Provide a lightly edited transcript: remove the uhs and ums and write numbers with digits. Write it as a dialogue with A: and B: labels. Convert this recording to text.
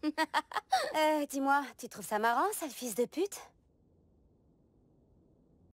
A: Dis-moi, tu trouves ça marrant, sale fils de pute?